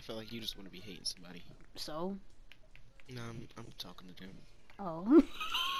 feel like you just want to be hating somebody. So, No, I'm talking to them. oh.